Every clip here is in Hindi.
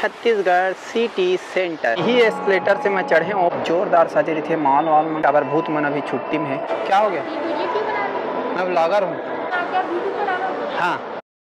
छत्तीसगढ़ सिटी सेंटर ही एस्केलेटर से मैं चढ़े और जोरदार सजे रही थे माल वाल में अबर भूत मन अभी छुट्टी में है। क्या हो गया? मैं ब्लॉगर हूँ। हाँ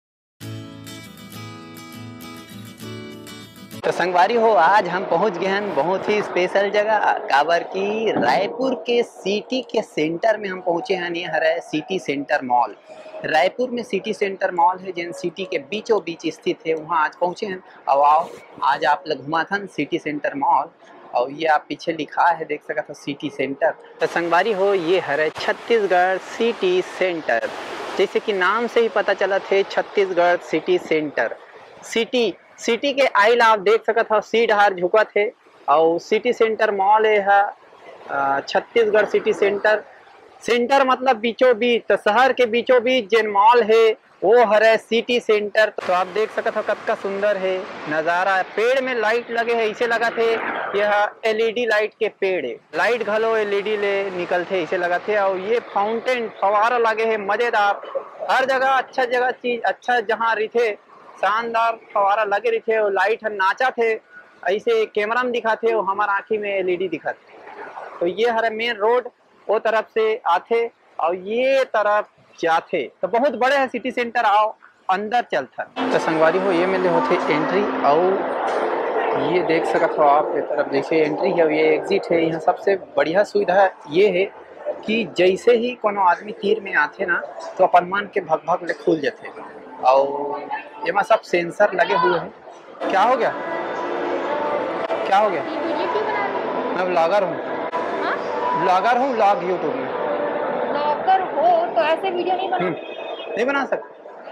तो संगवारी हो, आज हम पहुंच गए हैं बहुत ही स्पेशल जगह काबर की रायपुर के सिटी के सेंटर में हम पहुंचे हैं। ये है सिटी सेंटर मॉल। रायपुर में सिटी सेंटर मॉल है जिन सिटी के बीचों बीच स्थित है, वहाँ आज पहुंचे हैं। और आओ आज आप लोग घुमा था सिटी सेंटर मॉल। और ये आप पीछे लिखा है देख सकते हो सिटी सेंटर। तो संगवारी हो, ये है छत्तीसगढ़ सिटी सेंटर। जैसे कि नाम से ही पता चला थे छत्तीसगढ़ सिटी सेंटर। सिटी के आइल आप देख सकत हो, सी डहार झुकत है। और सिटी सेंटर मॉल है छत्तीसगढ़ सिटी सेंटर मतलब बीचों बीच। तो शहर के बीचों बीच जिन मॉल है वो है सिटी सेंटर। तो आप देख सकते हो कितना सुंदर है नज़ारा। पेड़ में लाइट लगे है, इसे लगा थे यह एलईडी लाइट के पेड़ है। लाइट घलो एलईडी ले निकलते इसे लगा थे। और ये फाउंटेन फवारा लगे है मजेदार। हर जगह अच्छा जगह चीज अच्छा जहाँ रही शानदार फवारा लगे रही थे। और लाइट नाचा थे ऐसे कैमरा में दिखा थे और हमारे आँखी में एलईडी दिखा थे। तो ये हर मेन रोड वो तरफ से आते और ये तरफ जाते। तो बहुत बड़े है सिटी सेंटर। आओ अंदर चलता। तो संगवारी हो, ये मेले होते एंट्री। और ये देख सकते हो आप ये तरफ जैसे एंट्री है ये एग्जिट है। यहाँ सबसे बढ़िया सुविधा ये है कि जैसे ही कोनो आदमी तीर में आते ना तो अपन मन के भग भग ले खुल जाते। और ये सब सेंसर लगे हुए हैं। क्या हो गया? क्या हो गया? मैं ब्लॉगर हूँ। ब्लॉगर हूँ, ब्लॉग यूट्यूब में। ब्लॉगर हो तो ऐसे वीडियो नहीं बना सकते।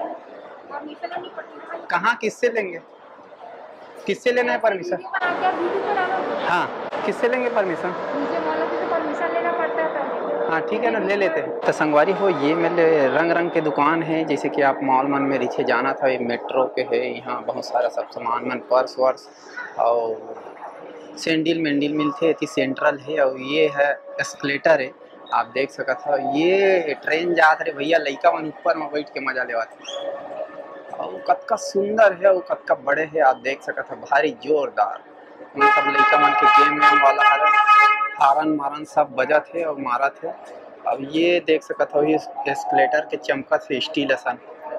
कहाँ किससे लेंगे? किससे लेना है परमिशन? हाँ किससे लेंगे परमिशन? परमिशन लेना पड़ता है। हाँ ठीक है ना, ले लेते हैं। तो संगवारी हो, ये मेरे रंग रंग के दुकान है। जैसे कि आप मॉल मन में नीचे जाना था, ये मेट्रो के है। यहाँ बहुत सारा सब सामान मन पर्स वर्स और सैंडल मेंडल मिलते थी। सेंट्रल है और ये है एस्केलेटर है। आप देख सकते हो ये ट्रेन जात रहे भैया, लइका मन ऊपर में बैठ के मजा लेवाते। और कतका सुंदर है और कतका बड़े है आप देख सकते हो, भारी जोरदार। सब लइका मन के गेम वेम वाला हारन मारन सब बजत है और मारत है। अब ये देख सकते हो एस्केलेटर के चमकत है स्टील असन।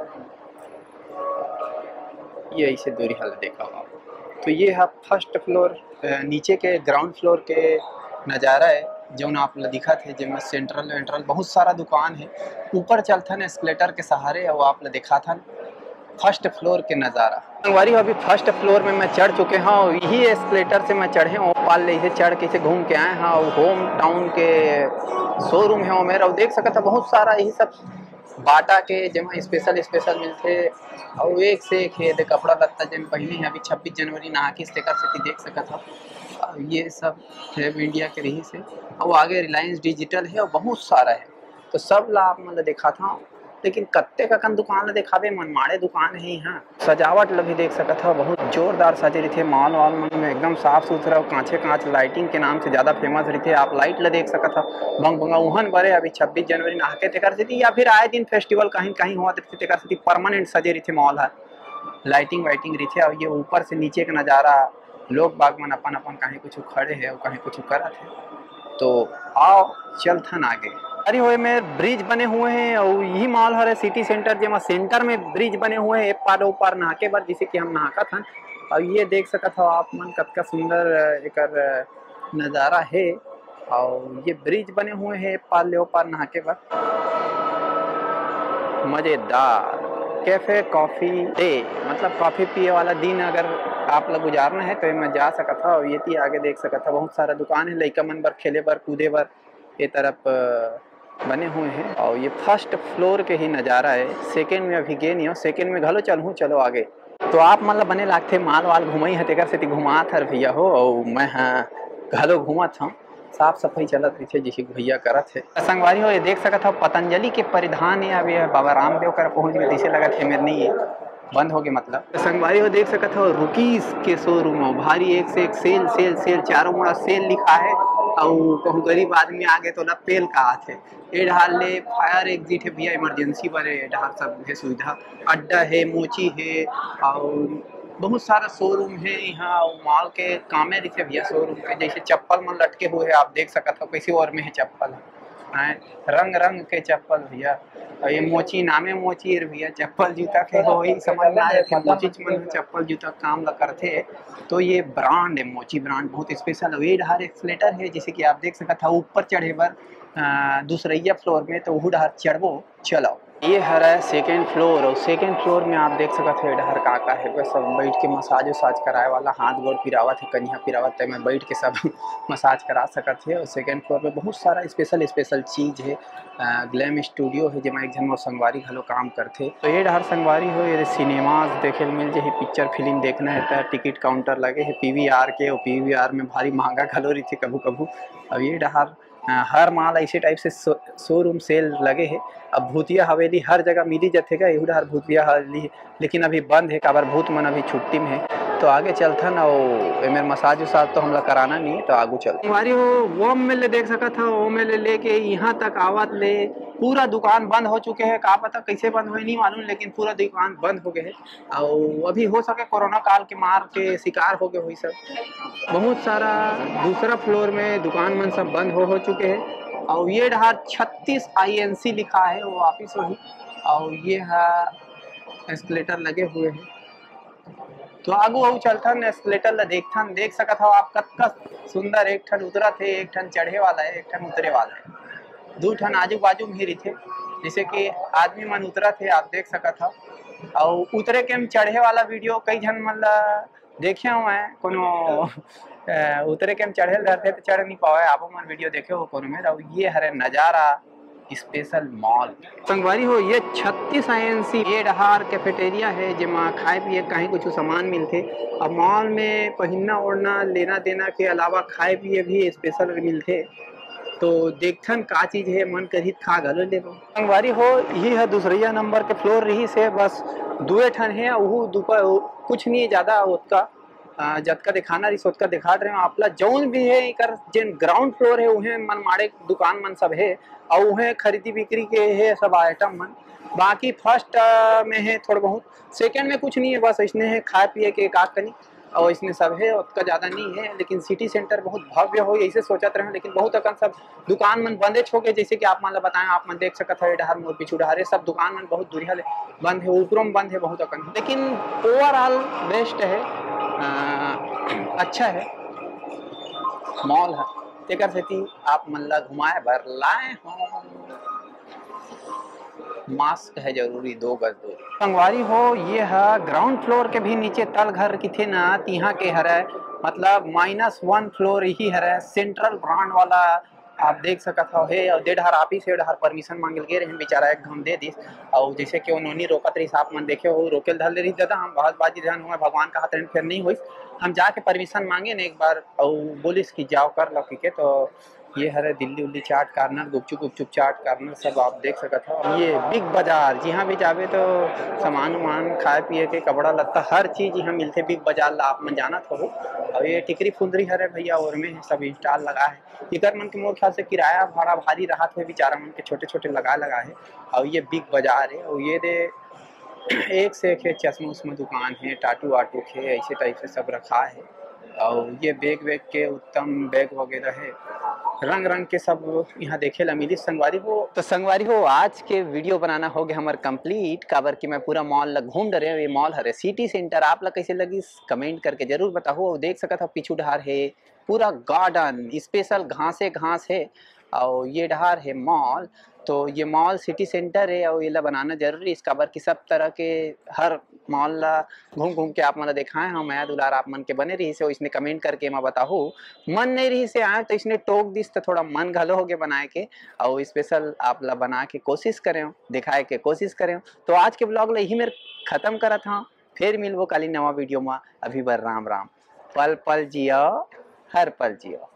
ये ऐसे दूरी हल देखा आप। तो ये है फर्स्ट फ्लोर, नीचे के ग्राउंड फ्लोर के नज़ारा है जो आप दिखा थे जिसमें सेंट्रल बहुत सारा दुकान है। ऊपर चलता ना एस्केलेटर के सहारे और आप देखा था फर्स्ट फ्लोर के नज़ारा। संगवारी अभी फर्स्ट फ्लोर में मैं चढ़ चुके हैं और यही एस्केलेटर से मैं चढ़े हूँ। पाल ले चढ़ के घूम के आए हैं। और होम टाउन के शोरूम है वो मेरा। और देख सकता बहुत सारा यही सब बाटा के जमा स्पेशल मिलते। और एक से एक है कपड़ा लत्ता जन पहने हैं। अभी 26 जनवरी नहा के स्टेकर से देख सकता था। ये सब है इंडिया के रही से। और आगे रिलायंस डिजिटल है और बहुत सारा है। तो सब ला आप मतलब देखा था। लेकिन कत्ते कन दुकान दिखावे मनमाड़े दुकान है। यहाँ सजावट भी देख सकता था बहुत जोरदार सजे रही थे। मॉल वाल में एकदम साफ सुथरा और कांचे कांच लाइटिंग के नाम से ज़्यादा फेमस रही थे। आप लाइट देख सकता था बंग बंगा उहन बड़े। अभी 26 जनवरी नहाके तेकर से या फिर आए दिन फेस्टिवल कहीं कहीं हुआ तेकर से परमानेंट सजे रही थे। मॉल है लाइटिंग वाइटिंग रही थे। और ये ऊपर से नीचे का नज़ारा लोग बाग मन अपन अपन कहीं कुछ खड़े है और कहीं कुछ करत है। तो आओ चलथन आगे। अरे हुए में ब्रिज बने हुए हैं और यही मॉल है सिटी सेंटर जमा सेंटर में ब्रिज बने हुए हैं। एक पार ऊपर नहाके बाद जिसे कि हम नहाका था। और ये देख सकत हो आप मन कतका सुंदर एक नज़ारा है। और ये ब्रिज बने हुए हैं पार ले पार नहाके बाद। मज़ेदार कैफ़े कॉफ़ी डे मतलब कॉफ़ी पिए वाला दिन अगर आप लोग गुजारना है तो मैं जा सकता था। और ये थी आगे देख सकता था बहुत सारा दुकान है लइका मन बर खेले बर कूदे बर ये तरफ बने हुए हैं। और ये फर्स्ट फ्लोर के ही नज़ारा है। सेकेंड में अभी गे नहीं हो, सेकेंड में घलो चलो आगे। तो आप मतलब बने लागते माल वाल घुमाई है तेकर से घुमात हर भैया हो। और मैं हाँ घलो घूमत हूँ। साफ सफाई चलत रही थे जिसे भैया करत है। संगवारी हो ये देख सकता हो पतंजलि के परिधान है। अभी बाबा रामदेव कर पहुँच गए जिसे लगा थे मेरे नहीं है बंद हो गए मतलब। संगवारी हो देख सकता हो रुकीस के शोरूम हो भारी एक से एक सेल चारों मुड़ा सेल लिखा है। और कहूँ गरीब आदमी आगे तो पेल का थे। ये ढाल ले फायर एग्जिट है भैया इमरजेंसी वाले ढाल सब है सुविधा। अड्डा है मोची है और बहुत सारा शोरूम है यहाँ मॉल के कामे दिखे भैया शोरूम के जैसे चप्पल मन लटके हुए है आप देख सकते हो कैसे और में है चप्पल है रंग रंग के चप्पल भैया और ये मोची नामे मोची भैया चप्पल जूता के हो ही समझ में आए थे मोची मन चप्पल जूता काम ला करते तो ये ब्रांड है मोची ब्रांड बहुत स्पेशल वेट हर एक्सलेटर है जैसे कि आप देख सकते था ऊपर चढ़े पर दूसरैया फ्लोर में तो वो डहर चढ़बो चलो ये हर है सेकेंड फ्लोर और सेकेंड फ्लोर में आप देख सकते हो डहर का है बस सब बैठ के मसाज वसाज कराए वाला हाथ गोड़ पिरावत है कन्या पिरावत है मैं बैठ के सब मसाज करा सकते है और सेकेंड फ्लोर में बहुत सारा स्पेशल चीज़ है ग्लैम स्टूडियो है जमा एक जन और संगवारी घलो काम करते तो ये डहर संगवारी हो ये सिनेमाज देखे मिल जाए पिक्चर फिल्म देखना है तो टिकट काउंटर लगे है PVR के और PVR में भारी महंगा घलो रही थे कभू कभू अब ये डहर हर माल ऐसे टाइप से शोरूम सेल लगे है अब भूतिया हवेली हर जगह मिली जातेगा यहूँ हर भूतिया हवेली लेकिन अभी बंद है काबर भूत मन अभी छुट्टी में है तो आगे चलता ना वो मेरे मसाज वसाज तो हमला कराना नहीं है तो आगू चल हमारी वो में ले देख सका था वो में ले लेके यहाँ तक आवत ले पूरा दुकान बंद हो चुके हैं का पता कैसे बंद हुए नहीं मालूम लेकिन पूरा दुकान बंद हो गए है और अभी हो सके कोरोना काल के मार के शिकार हो गए हुई सब बहुत सारा दूसरा फ्लोर में दुकान मन सब बंद हो चुके हैं और ये रहा 36 INC लिखा है वो ऑफिस वही और ये है एस्केलेटर लगे हुए हैं तो आगू आगू चलता एस्केलेटर ला देखता देख सकत हो आप कतका सुंदर एक ठन उतरा थे एक ठन चढ़े वाला है एक ठन उतरे वाला है दो ठन आजू बाजू में ही थे जैसे कि आदमी मन उतरा थे आप देख सकत हो और उतरे के चढ़े वाला वीडियो कई जन मतलब देखे हो मैं कोनो उतरे के चढ़े रहते तो चढ़ नहीं पावे आप मन वीडियो देखे हो कोनो में और ये हरे नज़ारा स्पेशल मॉल संगवारी हो ये 36 INC ये डहार कैफेटेरिया है जिमा खाए पिए कहीं कुछ सामान मिलते अब मॉल में पहनना ओढ़ना लेना देना के अलावा खाए पिए भी स्पेशल मिलते तो देखथन का चीज है मन करित खा गलो ले संगवारी हो यही है दूसरिया नंबर के फ्लोर रही से बस दुए ठन है वो दोपहर कुछ नहीं ज़्यादा उसका जतका दिखाना रही सोचका दिखा रहे हो आपला जौन भी है इकर जिन ग्राउंड फ्लोर है उहे मन माड़े दुकान मन सब है और उहे खरीदी बिक्री के है सब आइटम मन बाकी फर्स्ट में है थोड़ा बहुत सेकंड में कुछ नहीं है बस इसने है खाए पिए के का कनी और इसमें सब है उसका ज़्यादा नहीं है लेकिन सिटी सेंटर बहुत भव्य हो ऐसे सोचते रहे लेकिन बहुत अकन सब दुकान मन बंदे छोके जैसे कि आप मान बताएं आप मन देख सकते हैं डहर मोर पीछू डहर सब दुकान मन बहुत दूरिया बंद है ऊपरों में बंद है बहुत अकन लेकिन ओवरऑल बेस्ट है अच्छा है मॉल है तेकर सेती आप मन ला घुमाए भर लाए हो मास्क है जरूरी 2 गज दूर संगवारी हो ये है ग्राउंड फ्लोर के भी नीचे तल घर की थे ना तिहा के हर मतलब -1 फ्लोर ही हर सेंट्रल ब्रांड वाला आप देख सकत हो है और डेढ़ ऑफिस है डेढ़ परमिशन मांगल गए रहे बेचारा एक घम दे दिस और जैसे कि उन्होंने रोकत रही आप मन देखे हो रोकेल धर ले रही दादा हम बहुत बाजी ध्यान हुआ भगवान का हाथ फिर नहीं हुई हम जाके परमिशन मांगे ना एक बार और बोलिस कि जाओ कर लो के तो ये हरे दिल्ली उल्ली चाट कार्नर गुपचुप चाट कार्नर सब आप देख सकते हो ये बिग बाजार जहाँ भी जावे तो सामान वामान खाए पिए के कपड़ा लत्ता हर चीज़ यहाँ मिलते बिग बाजार ला आप मन जाना हो और ये टिकरी फुंदरी हरे भैया और में सब इंस्टॉल लगा है इधर मन के मोर ख्याल से किराया भाड़ा भारी रहा थे बेचारा मन के छोटे छोटे लगा है और ये बिग बाजार है और ये दे एक से एक है चश्मा उस्मा दुकान है टाटू वाटू है ऐसे टाइप से सब रखा है और ये बैग वैग के उत्तम बैग वगैरह है रंग रंग के सब यहाँ देखे ला मिली संगवारी हो तो संगवारी हो आज के वीडियो बनाना हो गया हमारे कंप्लीट काबर कि मैं पूरा मॉल ला घूम डरे ये मॉल हरे सिटी सेंटर आप ला कैसे लगी कमेंट करके जरूर बताओ देख सकत हो पीछू डहार है पूरा गार्डन स्पेशल घास है और ये डहार है मॉल तो ये मॉल सिटी सेंटर है और ये ला बनाना जरूरी है इसका बर कि सब तरह के हर मॉल ला घूम के आप मन दिखाए हम मैं दुलार आप मन के बने रही से इसने कमेंट करके मैं बताहूँ मन नहीं रही से आए तो इसने टोक दिस तो थोड़ा मन घलो हो गए बनाए के और स्पेशल आप ला बना के कोशिश करें दिखाए के कोशिश करें तो आज के ब्लॉग ला यही मेरे खत्म करा था फिर मिलवो काली नवा वीडियो में अभी बर राम राम पल पल जियो हर पल जियो।